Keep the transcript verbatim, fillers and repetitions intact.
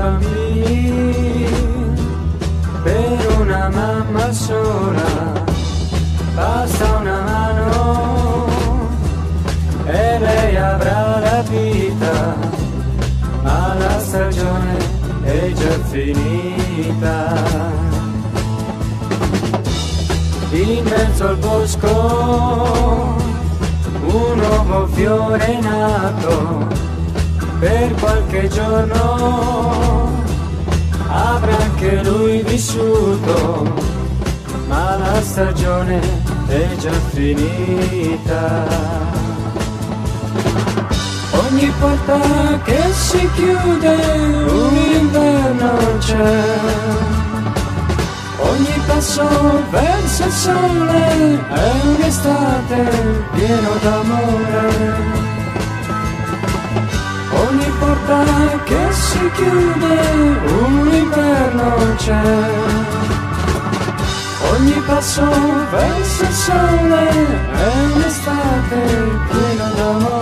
bambini per una mamma sola, basta una mano e lei avrà la vita, ma la stagione è già finita. In mezzo al bosco un nuovo fiore è nato, per qualche giorno avrà anche lui vissuto, ma la stagione è già finita. Ogni porta che si chiude un inverno c'è, ogni passo verso il sole è un'estate pieno d'amore. Ogni porta che si chiude un inverno c'è, ogni passo verso il sole è un'estate piena d'amore.